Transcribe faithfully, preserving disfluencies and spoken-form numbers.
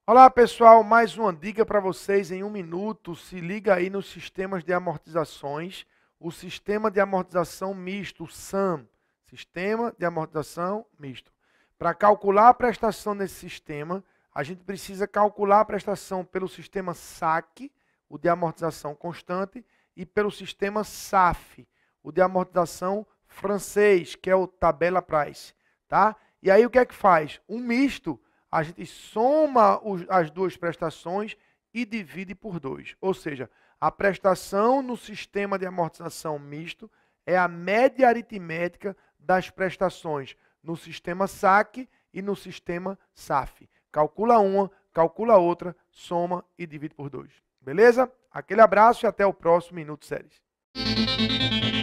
Olá pessoal, mais uma dica para vocês em um minuto. Se liga aí nos sistemas de amortizações. O sistema de amortização misto, o S A M, Sistema de Amortização Misto. Para calcular a prestação nesse sistema, a gente precisa calcular a prestação pelo sistema S A C, o de amortização constante, e pelo sistema S A F, o de amortização francês, que é o tabela price, tá? E aí o que é que faz? Um misto, a gente soma os, as duas prestações e divide por dois. Ou seja, a prestação no sistema de amortização misto é a média aritmética das prestações no sistema S A C e no sistema S A F. Calcula uma, calcula outra, soma e divide por dois. Beleza? Aquele abraço e até o próximo Minuto Séries.